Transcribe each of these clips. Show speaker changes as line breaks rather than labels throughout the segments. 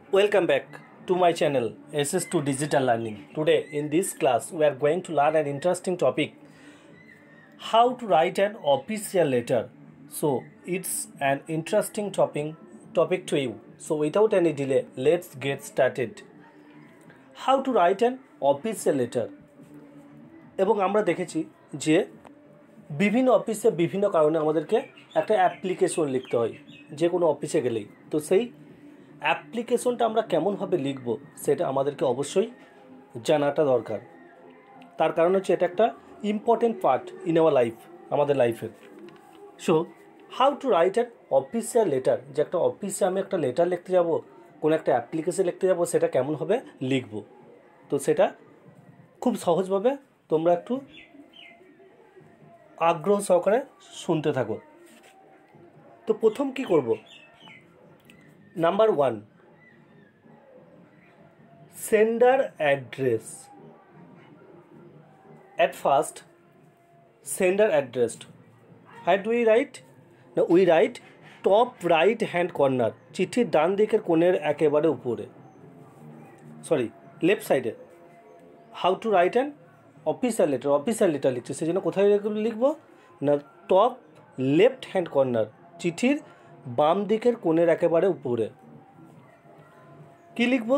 Welcome back to my channel SS2 Digital Learning. Today in this class we are going to learn an interesting topic, how to write an official letter. So it's an interesting topic to you. So without any delay, let's get started. How to write an official letter. এবং আমরা দেখেছি যে বিভিন্ন অফিসে বিভিন্ন কারণে আমাদেরকে একটা অ্যাপ্লিকেশন লিখতে হয় যে কোনো অফিসে গেলেই। তো সেই অ্যাপ্লিকেশনটা আমরা কেমনভাবে লিখব সেটা আমাদেরকে অবশ্যই জানাটা দরকার। তার কারণ হচ্ছে এটা একটা important part in our life, আমাদের লাইফের। So how to write an official letter, যে একটা অফিসে আমি একটা লেটার লিখতে যাব, কোনো একটা অ্যাপ্লিকেশন লিখতে যাব, সেটা কেমনভাবে লিখব। তো সেটা খুব সহজভাবে তোমরা একটু আগ্রহ সহকারে শুনতে থাকো। তো প্রথম কি করব, number 1, sender address. At first, sender address. How do we write? Now we write top right hand corner, চিঠির ডান দিকের কোণের একেবারে উপরে, সরি লেফট সাইডে। How to write an official letter লিখছি, সেই জন্য কোথায় লিখব না টপ লেফট হ্যান্ড কর্নার, চিঠির বাম দিকের কোণের একেবারে উপরে। কি লিখব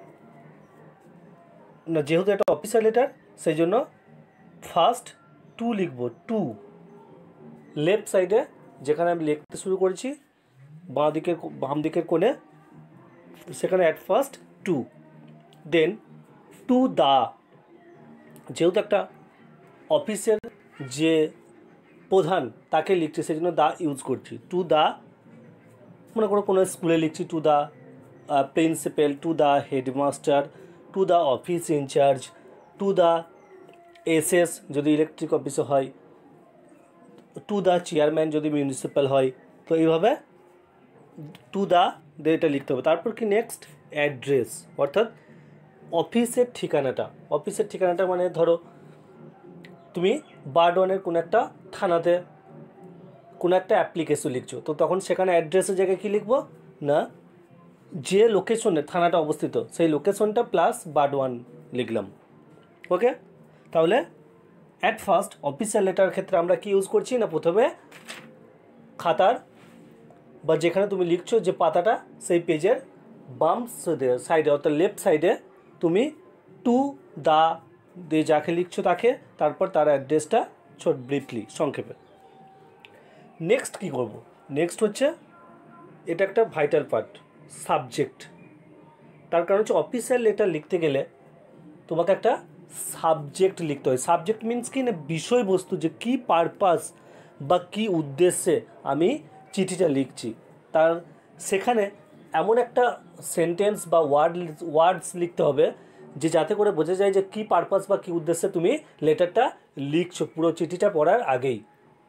না, যেহেতু একটা অফিসিয়াল লেটার সেই জন্য ফার্স্ট টু লিখব। টু লেফট সাইডে যেখানে আমি লিখতে শুরু করেছি বাম দিকের কোণে, সেখানে at first to. Then to the, যেহেতু একটা অফিসের যে প্রধান তাকে লিখছি সেই জন্য দা ইউজ করছি। টু দা, মনে করো কোনো স্কুলে লিখছি to the principal, to the headmaster, to the office incharge, to the SS যদি ইলেকট্রিক অফিসে হয়, টু দ্য চেয়ারম্যান যদি মিউনিসিপ্যাল হয়। তো এইভাবে টু দ্য এটা লিখতে হবে। তারপর কি নেক্সট অ্যাড্রেস, অর্থাৎ অফিসের ঠিকানাটা মানে ধরো তুমি বারডনের কোনো একটা থানাতে কোনো একটা অ্যাপ্লিকেশন লিখছো, তো তখন সেখানে অ্যাড্রেসের জায়গায় কী লিখবো না, যে লোকেশনে থানাটা অবস্থিত সেই লোকেশনটা প্লাস বারডওয়ান লিখলাম। ওকে, তাহলে অ্যাট ফার্স্ট অফিসিয়াল লেটার ক্ষেত্রে আমরা কি ইউজ করছি না, প্রথমে খাতার বা যেখানে তুমি লিখছো যে পাতাটা সেই পেজের বাম সাইডে অর্থাৎ লেফট সাইডে তুমি টু দা দিয়ে যাকে লিখছো তাকে, তারপর তার অ্যাড্রেসটা ব্রিফলি সংক্ষেপে। নেক্সট কি করব, নেক্সট হচ্ছে এটা একটা ভাইটাল পার্ট, সাবজেক্ট। তার কারণ হচ্ছে অফিসিয়াল লেটার লিখতে গেলে তোমাকে একটা সাবজেক্ট লিখতে হয়। সাবজেক্ট মিনস কি না, বিষয়বস্তু, যে কী পারপাস বা কী উদ্দেশ্যে আমি চিঠিটা লিখছি, তার সেখানে এমন একটা সেন্টেন্স বা ওয়ার্ডস লিখতে হবে যে যাতে করে বোঝা যায় যে কী পারপাস বা কী উদ্দেশ্যে তুমি লেটারটা লিখছো পুরো চিঠিটা পড়ার আগেই।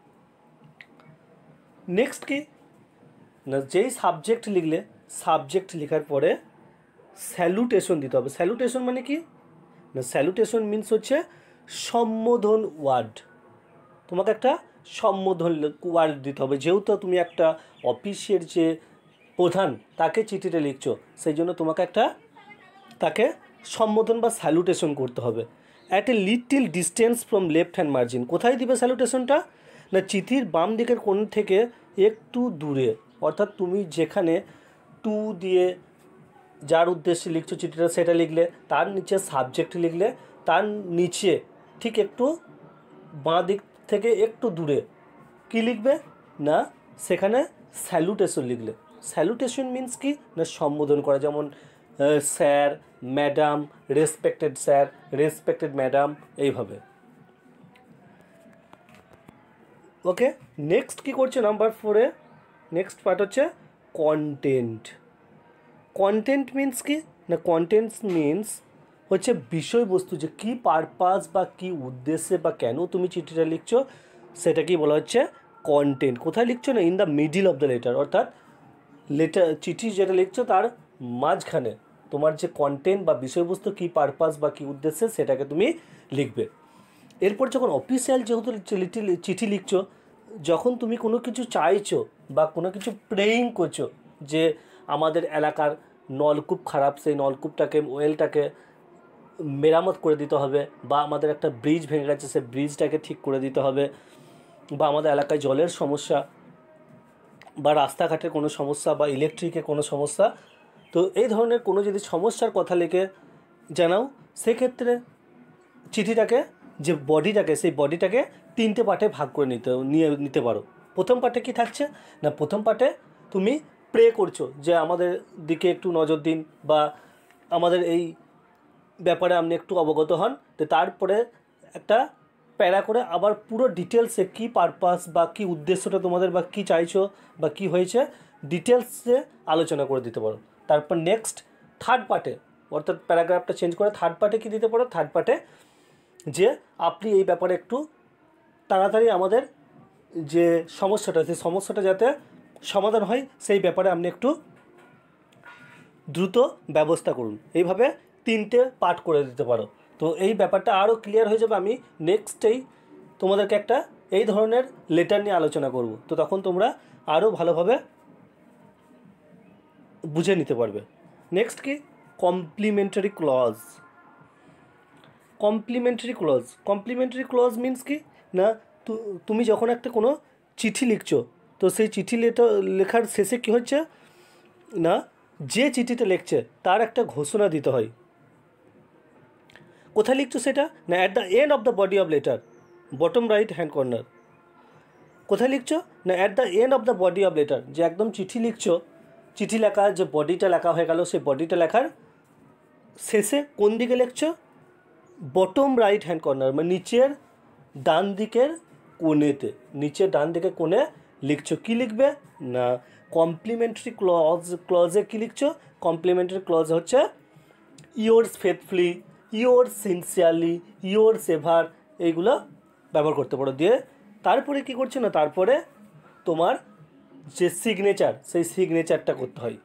নেক্সট কি না, যেই সাবজেক্ট লিখলে সাবজেক্ট লেখার পরে স্যালুটেশন দিতে হবে। স্যালুটেশন মানে কি না, স্যালুটেশন মিনস হচ্ছে সম্বোধন ওয়ার্ড। তোমাকে একটা সম্বোধন ওয়ার্ড দিতে হবে, যেহেতু তুমি একটা অফিসের যে প্রধান তাকে চিঠিটা লিখছো সেই জন্য তোমাকে একটা তাকে সম্বোধন বা স্যালুটেশন করতে হবে। At a little distance from left hand margin, কোথায় দিবে স্যালুটেশনটা না, চিঠির বাম দিকের কোণ থেকে একটু দূরে, অর্থাৎ তুমি যেখানে টু দিয়ে যার উদ্দেশ্যে লিখছো চিঠিটা সেটা লিখলে, তার নিচে সাবজেক্ট লিখলে, তার নিচে ঠিক একটু বাঁ দিক থেকে একটু দূরে কি লিখবে না, সেখানে স্যালুটেশন লিখলে। স্যালুটেশন মিনস কি না, সম্বোধন করা, যেমন sir, madam, respected sir, respected madam, এইভাবে। ওকে, নেক্সট কি করছে নাম্বার 4-এ, নেক্সট পার্ট হচ্ছে কন্টেন্ট। কন্টেন্ট মিনস কি না, কন্টেন্টস মিনস হচ্ছে বিষয়বস্তু, যে কী পারপাস বা কী উদ্দেশ্যে বা কেন তুমি চিঠিটা লিখছো সেটাকেই বলা হচ্ছে কন্টেন্ট। কোথায় লিখছো না, in the middle of the letter, অর্থাৎ চিঠি যেটা লিখছো তার মাঝখানে তোমার যে কন্টেন্ট বা বিষয়বস্তু কী পারপাস বা কী উদ্দেশ্যে সেটাকে তুমি লিখবে। এরপর যখন অফিসিয়াল যেহেতু চিঠি লিখছো, যখন তুমি কোনো কিছু চাইছো বা কোনো কিছু প্রেয়িং করছো যে আমাদের এলাকার নলকূপ খারাপ, সেই নলকূপটাকে ওয়েলটাকে মেরামত করে দিতে হবে, বা আমাদের একটা ব্রিজ ভেঙে গেছে সেই ব্রিজটাকে ঠিক করে দিতে হবে, বা আমাদের এলাকায় জলের সমস্যা বা রাস্তাঘাটের কোনো সমস্যা বা ইলেকট্রিকের কোনো সমস্যা, তো এই ধরনের কোনো যদি সমস্যার কথা লিখে জানাও, সেক্ষেত্রে চিঠিটাকে যে বডিটাকে সেই বডিটাকে 3টে পার্টে ভাগ করে নিতে পারো। প্রথম পার্টে কি থাকছে না, প্রথম পার্টে তুমি প্রে করছো যে আমাদের দিকে একটু নজর দিন বা আমাদের এই ব্যাপারে আপনি একটু অবগত হন। তো তারপরে একটা প্যারা করে আবার পুরো ডিটেলসে কী পারপাস বা কী উদ্দেশ্যটা তোমাদের বা কী চাইছো বা কী হয়েছে ডিটেলসে আলোচনা করে দিতে পারো। তারপর নেক্সট থার্ড পার্টে, অর্থাৎ প্যারাগ্রাফটা চেঞ্জ করে থার্ড পার্টে কী দিতে পারো, থার্ড পার্টে যে আপনি এই ব্যাপারে একটু তাড়াতাড়ি আমাদের যে সমস্যাটা, সেই সমস্যাটা যাতে সমাধান হয় সেই ব্যাপারে আপনি একটু দ্রুত ব্যবস্থা করুন। এইভাবে 3টে পার্ট করে দিতে পারো। তো এই ব্যাপারটা আরও ক্লিয়ার হয়ে যাবে। আমি নেক্সটেই তোমাদেরকে একটা এই ধরনের লেটার নিয়ে আলোচনা করব, তো তখন তোমরা আরও ভালোভাবে বুঝে নিতে পারবে। নেক্সট কি, complimentary clause. Complimentary clause, complimentary clause means কি না, তুমি যখন একটা কোনো চিঠি লিখছো, তো সেই চিঠি লেখার শেষে কী হচ্ছে না, যে চিঠিটা লিখছে তার একটা ঘোষণা দিতে হয়। কোথায় লিখছো সেটা না, at the end of the body of letter, bottom right hand corner. কোথায় লিখছো না, at the end of the body of letter, যে একদম চিঠি লিখছো, চিঠি লেখা যে বডিটা লেখা হয়ে গেল, সেই বডিটা লেখার শেষে কোন দিকে লিখছো, বটম রাইট হ্যান্ড কর্নার, মানে নিচের ডান দিকের কোণেতে, নিচের ডান দিকের কোণে লিখছো। কি লিখবে না, কমপ্লিমেন্টারি ক্লজে কী লিখছো, কমপ্লিমেন্টারি ক্লজ হচ্ছে yours faithfully, yours sincerely, yours ever, এইগুলো ব্যবহার করতে পারো। দিয়ে তারপরে কী করছো না, তারপরে তোমার যে সিগনেচার, সেই সিগনেচারটা করতে হয়।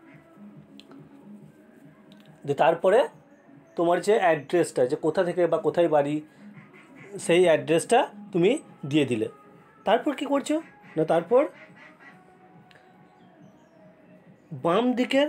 যে তারপরে তোমার যে অ্যাড্রেসটা, যে কোথা থেকে বা কোথায় বাড়ি, সেই অ্যাড্রেসটা তুমি দিয়ে দিলে। তারপর কি করছো না, তারপর বাম দিকের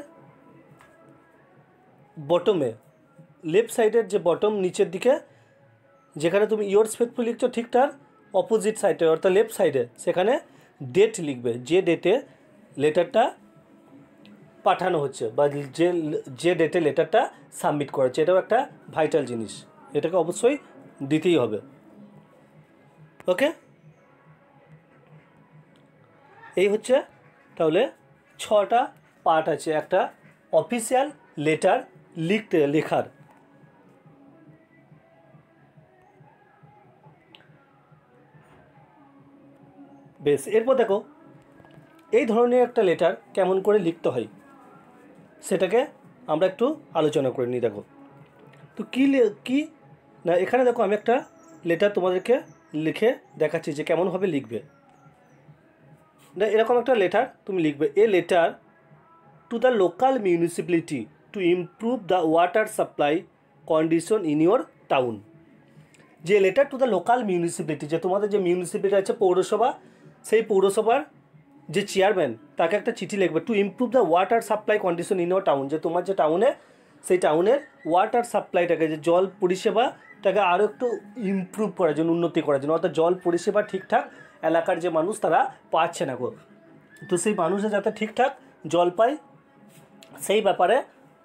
বটমে, লেফট সাইডের যে বটম নিচের দিকে যেখানে তুমি ইয়োর্স ফেথফুল লিখছো, ঠিক তার অপোজিট সাইডে অর্থাৎ লেফট সাইডে সেখানে ডেট লিখবে, যে ডেটে লেটারটা পাঠানো হচ্ছে বা যে ডেটে লেটারটা সাবমিট করা হচ্ছে। এটাও একটা ভাইটাল জিনিস, এটাকে অবশ্যই দিতেই হবে। ওকে, এই হচ্ছে তাহলে 6টা পার্ট আছে একটা অফিসিয়াল লেটার লেখার। বেশ, এরপর দেখো এই ধরনের একটা লেটার কেমন করে লিখতে হয় সেটাকে আমরা একটু আলোচনা করে নিই। দেখো তো কি না, এখানে দেখো আমি একটা লেটার তোমাদেরকে লিখে দেখাচ্ছি যে কেমনভাবে লিখবে। না, এরকম একটা লেটার তুমি লিখবে, a letter to the local municipality to improve the water supply condition in your town. যে letter to the local municipality, যে তোমাদের যে মিউনিসিপ্যালিটি আছে পৌরসভা, সেই পৌরসভার যে চেয়ারম্যান তাকে একটা চিঠি লিখবে, to improve the water supply condition in your town, যে তোমার যে টাউনে সেই টাউনের ওয়াটার সাপ্লাইটাকে, যে জল পরিষেবাটাকে আরও একটু ইমপ্রুভ করার জন্য, উন্নতি করার জন্য, অর্থাৎ জল পরিষেবা ঠিকঠাক এলাকার যে মানুষ তারা পাচ্ছে না গো, তো সেই মানুষরা যাতে ঠিকঠাক জল পায় সেই ব্যাপারে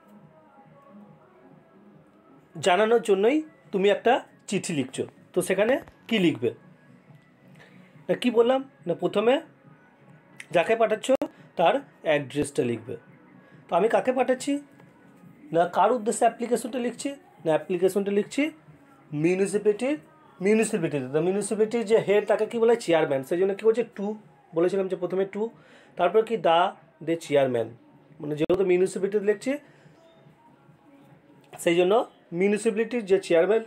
জানানোর জন্যই তুমি একটা চিঠি লিখছো। তো সেখানে কি লিখবে না, কি বললাম না, প্রথমে যাকে পাঠাচ্ছ তার অ্যাড্রেসটা লিখবে। তো আমি কাকে পাঠাচ্ছি না, কার উদ্দেশ্যে অ্যাপ্লিকেশনটা লিখছি না, অ্যাপ্লিকেশনটা লিখছি মিউনিসিপ্যালিটির যে হেড তাকে কী বলে, চেয়ারম্যান, সেই জন্য কী করছে টু বলেছিলাম, যে প্রথমে টু, তারপর কি দে চেয়ারম্যান, মানে যেহেতু মিউনিসিপ্যালিটি লিখছি সেই জন্য মিউনিসিপ্যালিটির যে চেয়ারম্যান,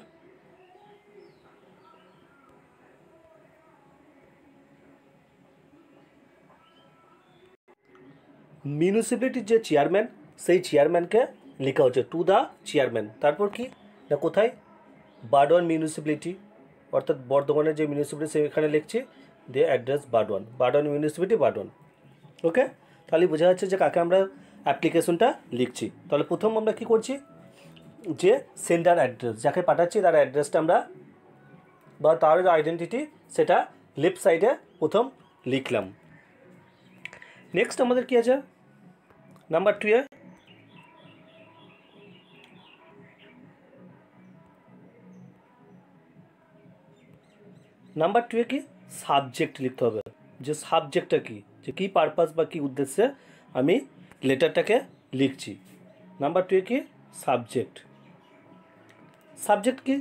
মিউনিসিপ্যালিটির যে চেয়ারম্যান সেই চেয়ারম্যানকে লেখা হচ্ছে টু দ্য চেয়ারম্যান। তারপর কি না, কোথায়, বারডোয়ান মিউনিসিপ্যালিটি, অর্থাৎ বর্ধমানের যে মিউনিসিপ্যালিটি সেখানে লিখছি, দিয়ে address Burdwan municipality Burdwan. Okay, তাহলে বোঝা যাচ্ছে যে কাকে আমরা অ্যাপ্লিকেশনটা লিখছি। তাহলে প্রথম আমরা কি করছি, যে সেন্ডার অ্যাড্রেস যাকে পাঠাচ্ছি তার অ্যাড্রেসটা আমরা বা তার আইডেন্টিটি সেটা লেফট সাইডে প্রথম লিখলাম। নেক্সট আমাদের কি আছে নাম্বার 2 এ, নাম্বার 2 এ কি সাবজেক্ট লিখতে হবে, যে সাবজেক্টটা কি, যে কী পারপাস বা কী উদ্দেশ্যে আমি লেটারটাকে লিখছি। নাম্বার 2 এ কি সাবজেক্ট। সাবজেক্ট কি,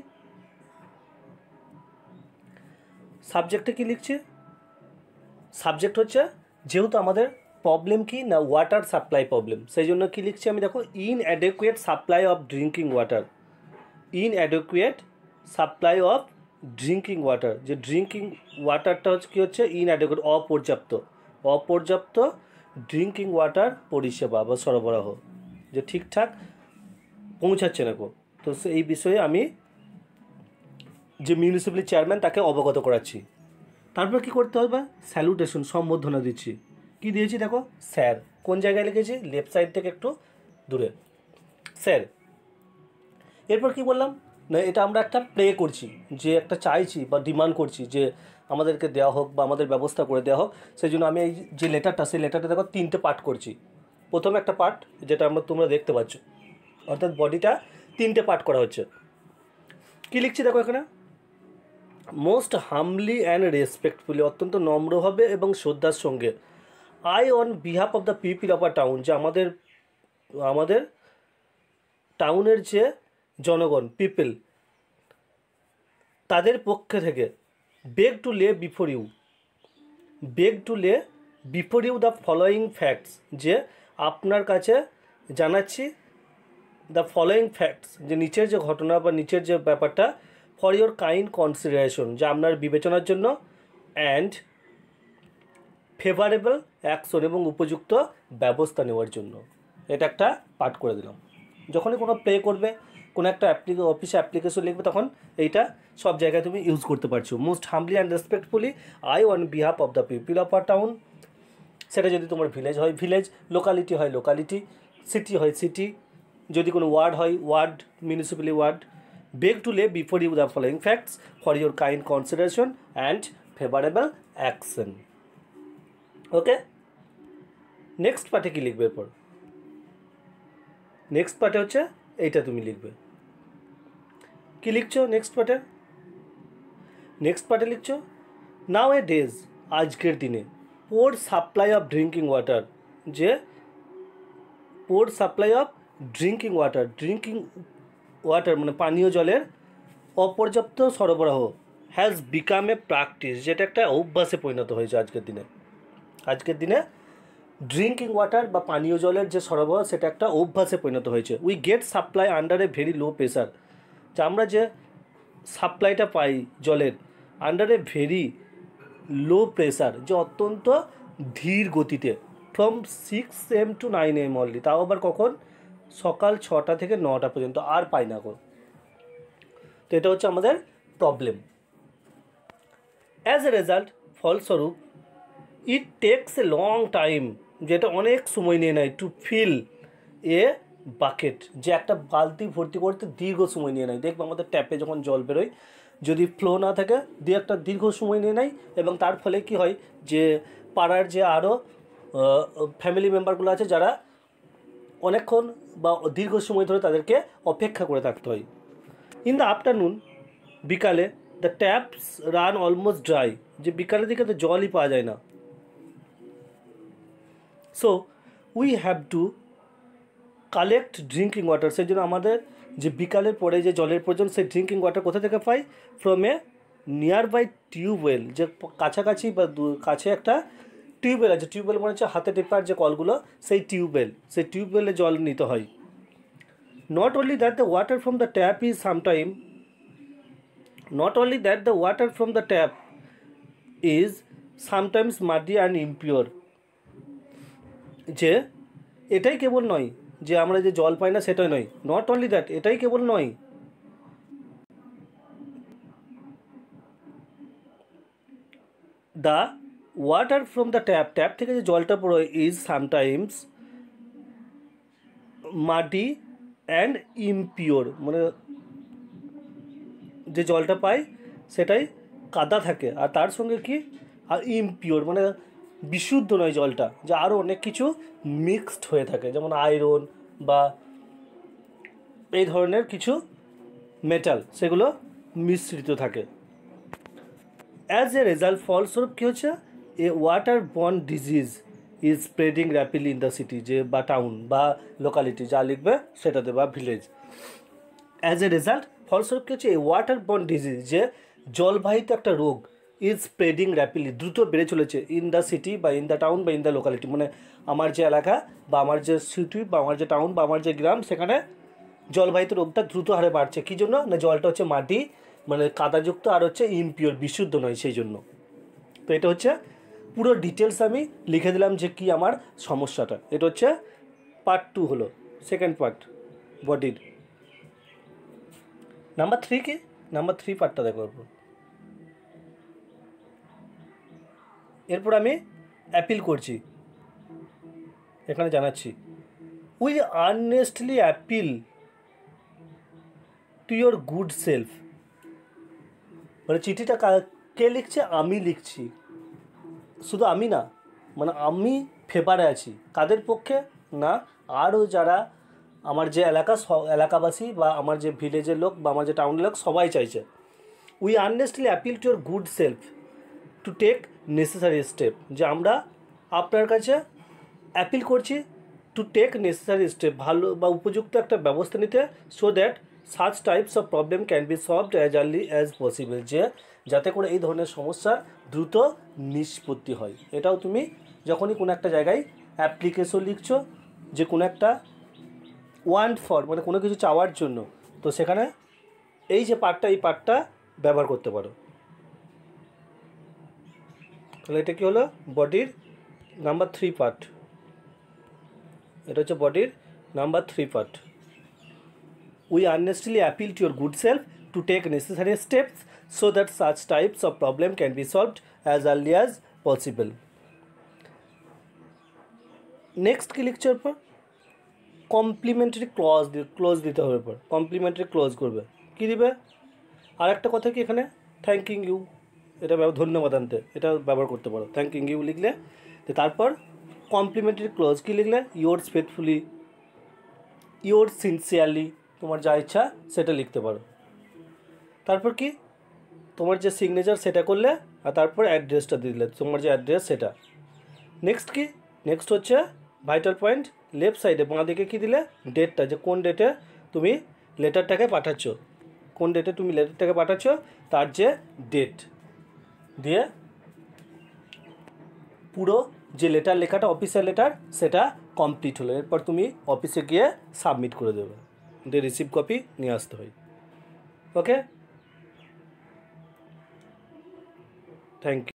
সাবজেক্টে কি লিখছি, সাবজেক্ট হচ্ছে যেহেতু আমাদের প্রবলেম কি না ওয়াটার সাপ্লাই প্রবলেম, সেই জন্য কী লিখছি আমি দেখো, inadequate supply of drinking water. Inadequate supply of drinking water, যে ড্রিঙ্কিং ওয়াটারটা হচ্ছে কী হচ্ছে ইনঅ্যাডেকুয়েট, অপর্যাপ্ত, অপর্যাপ্ত ড্রিঙ্কিং ওয়াটার পরিষেবা বা সরবরাহ, যে ঠিকঠাক পৌঁছাচ্ছে না। তো এই বিষয়ে আমি যে মিউনিসিপ্যালিটি চেয়ারম্যান তাকে অবগত করাচ্ছি। তারপর কি করতে হবে, স্যালুটেশন, সম্বোধনা দিচ্ছি। কি দিয়েছি দেখো, স্যার। কোন জায়গায় লিখেছি, লেফট সাইড থেকে একটু দূরে, স্যার। এরপর কি বললাম না, এটা আমরা একটা প্লে করছি, যে একটা চাইছি বা ডিমান্ড করছি যে আমাদেরকে দেওয়া হোক বা আমাদের ব্যবস্থা করে দেওয়া হোক। সেই জন্য আমি এই যে লেটারটা, সেই লেটারটা দেখো 3টে পার্ট করছি। প্রথম একটা পার্ট যেটা তোমরা দেখতে পাচ্ছ, অর্থাৎ বডিটা 3টে পার্ট করা হচ্ছে। কি লিখছি দেখো এখানে, মোস্ট হামলি অ্যান্ড রেসপেক্টফুলি, অত্যন্ত নম্রভাবে এবং শ্রদ্ধার সঙ্গে, I on behalf of the people of a town, যে আমাদের টাউনের যে জনগণ, পিপল, তাদের পক্ষে থেকে, beg to lay before you, beg to lay before you the following facts, যে আপনার কাছে জানাচ্ছি দ্য ফলোয়িং ফ্যাক্টস, যে নিচের যে ঘটনা বা নিচের যে ব্যাপারটা, ফর ইয়োর কাইন্ড কনসিডারেশন, যা আপনার বিবেচনার জন্য, অ্যান্ড ফেভারেবল অ্যাকশন, এবং উপযুক্ত ব্যবস্থা নেওয়ার জন্য। এটা একটা পাঠ করে দিলাম। যখনই কোনো প্লে করবে, কোনো একটা অফিসে অ্যাপ্লিকেশন লিখবে, তখন এইটা সব জায়গায় তুমি ইউজ করতে পারছো। Most humbly and respectfully I on behalf of the people of a town, সেটা যদি তোমার ভিলেজ হয় ভিলেজ, লোকালিটি হয় লোকালিটি, সিটি হয় সিটি, যদি কোনো ওয়ার্ড হয় ward, municipally ward, beg to lay before you the following facts for your kind consideration and favourable action. Okay, next পার্টে কী লিখবে? এরপর নেক্সট পার্টে হচ্ছে এইটা তুমি লিখবে। কি লিখছো নেক্সট পার্টে? নেক্সট পার্টে লিখছো, নাও এ ডেজ, আজকের দিনে, poor supply of drinking water, যে poor supply of drinking water, drinking water মানে পানীয় জলের অপর্যাপ্ত সরবরাহ, হ্যাজ বিকাম এ প্র্যাকটিস, যেটা একটা অভ্যাসে পরিণত হয়েছে আজকের দিনে। আজকের দিনে ড্রিঙ্কিং ওয়াটার বা পানীয় জলের যে সরবরাহ, সেটা একটা অভ্যাসে পরিণত হয়েছে। We get supply under a very low pressure, যে আমরা যে সাপ্লাইটা পাই জলের under a very low pressure, যে অত্যন্ত ধীর গতিতে, from 6 AM to 9 AM only, তাও আবার কখন, সকাল 6টা থেকে 9টা পর্যন্ত, আর পাই না গো। তো এটা হচ্ছে আমাদের প্রবলেম। অ্যাজ এ রেজাল্ট, ফলস্বরূপ, it takes a long time, যেটা অনেক সময় নিয়ে নেয়, টু ফিল এ বাকেট, যে একটা বালতি ভর্তি করতে দীর্ঘ সময় নিয়ে নেয়। দেখবো আমাদের ট্যাপে যখন জল বেরোয়, যদি ফ্লো না থাকে একটা দীর্ঘ সময় নিয়ে নেয়, এবং তার ফলে কি হয়, যে পাড়ার যে আরও ফ্যামিলি মেম্বারগুলো আছে, যারা অনেকক্ষণ বা দীর্ঘ সময় ধরে তাদেরকে অপেক্ষা করে থাকতে হয়। ইন দ্য আফটারনুন, বিকালে, the taps run almost dry, যে বিকালের দিকে তো জলই পাওয়া যায় না। So we have to collect drinking water, সেই জন্য আমাদের যে বিকালের পরে যে জলের প্রয়োজন, সেই ড্রিঙ্কিং ওয়াটার কোথা থেকে পাই? From a nearby tubewell, যে কাছাকাছি বা কাছে একটা টিউবওয়েল আছে। টিউবওয়েল মানে হচ্ছে হাতে টেপার যে কলগুলো, সেই টিউবওয়েলে জল নিতে হয়। Not only that the water from the tap is sometime, not only that the water from the tap is sometimes muddy and impure, যে এটাই কেবল নয় যে আমরা যে জল পাই না সেটাই নয়, নট অনলি দ্যাট, এটাই কেবল নয়, the water from the tap, tap থেকে যে জলটা পড়ে, is sometimes muddy and impure, মানে যে জলটা পাই সেটাই কাদা থাকে, আর তার সঙ্গে কি, আর ইমপিওর মানে বিশুদ্ধ নয় জলটা, যে আরও অনেক কিছু মিক্সড হয়ে থাকে, যেমন আয়রন বা এই ধরনের কিছু মেটাল, সেগুলো মিশ্রিত থাকে। অ্যাজ এ রেজাল্ট, ফলস্বরূপ কী হচ্ছে, a water borne disease is spreading rapidly in the city, যে বা টাউন বা লোকালিটি যা লিখবে সেটাতে, বা ভিলেজ। অ্যাজ এ রেজাল্ট, ফলস্বরূপ কী হচ্ছে, এই ওয়াটার বর্ন ডিজিজ, যে জলবাহিত একটা রোগ, ইজ স্প্রেডিং র্যাপিডলি, দ্রুত বেড়ে চলেছে, ইন দ্য সিটি বা ইন দ্য টাউন বা ইন দ্য লোকালিটি, মানে আমার যে এলাকা বা আমার যে সিটি বা আমার যে টাউন বা আমার যে গ্রাম, সেখানে জলবাহিত রোগটা দ্রুত হারে বাড়ছে। কী জন্য না, জলটা হচ্ছে মাটি মানে কাদাযুক্ত, আর হচ্ছে ইমপিওর বিশুদ্ধ নয়, সেই জন্য। তো এটা হচ্ছে পুরো ডিটেলস আমি লিখে দিলাম যে কি আমার সমস্যাটা। এটা হচ্ছে পার্ট 2 হলো, সেকেন্ড পার্ট বডির। নাম্বার 3 কি, নাম্বার 3 পার্টটা দেখো। এরপর আমি অ্যাপিল করছি, এখানে জানাচ্ছি, we earnestly appeal to your good self, মানে চিঠিটা কে লিখছে, আমি লিখছি, শুধু আমি না, মানে আমি ফেভারে আছি, কাদের পক্ষে না, আরও যারা আমার যে এলাকাবাসী বা আমার যে ভিলেজের লোক বা আমার যে টাউনের লোক, সবাই চাইছে। We earnestly appeal to your good self to take necessary step, যে আমরা আপনার কাছে অ্যাপিল করছি টু টেক নেসেসারি স্টেপ, ভালো বা উপযুক্ত একটা ব্যবস্থা নিতে, so that such types of problem can be solved as early as possible, যে যাতে করে এই ধরনের সমস্যার দ্রুত নিষ্পত্তি হয়। এটাও তুমি যখনই কোনো একটা জায়গায় অ্যাপ্লিকেশন লিখছো, যে কোনো একটা ওয়ান্ট ফর মানে কোনো কিছু চাওয়ার জন্য, তো সেখানে এই যে পার্টটা, এই পার্টটা ব্যবহার করতে পারো। তাহলে এটা কী হলো, বডির নাম্বার 3 পার্ট। এটা হচ্ছে বডির number 3 part. We earnestly appeal to your good self to take necessary steps so that such types of problem can be solved as early as possible. Next কী লিখছে এরপর, কমপ্লিমেন্টারি ক্লজ দিতে হবে। এরপর complimentary clause করবে, কী দিবে, আর একটা কথা কি এখানে, থ্যাঙ্কিং ইউ, এটা ধন্যবাদ আনতে এটা ব্যবহার করতে পারো, থ্যাঙ্কিং ইউ লিখলে। তারপর কমপ্লিমেন্টারি ক্লজ কী লিখলে, ইয়োর্স ফেথফুলি, ইয়োর্স সিনসিয়ারলি, তোমার যা ইচ্ছা সেটা লিখতে পারো। তারপর কি, তোমার যে সিগনেচার সেটা করলে, আর তারপর অ্যাড্রেসটা দিলে, তোমার যে অ্যাড্রেস সেটা। নেক্সট কি, নেক্সট হচ্ছে ভাইটাল পয়েন্ট, লেফট সাইডে বাঁ দিকে কী দিলে, ডেটটা, যে কোন ডেটে তুমি লেটারটাকে পাঠাচ্ছ, কোন ডেটে তুমি লেটারটাকে পাঠাচ্ছ তার যে ডেট দিয়ে পুরো যে লেটার লেখাটা অফিসিয়াল লেটার সেটা কমপ্লিট হলো। এরপর তুমি অফিসে গিয়ে সাবমিট করে দেবে, দিয়ে রিসিভ কপি নিয়ে আসতে হয়। Okay, thank you.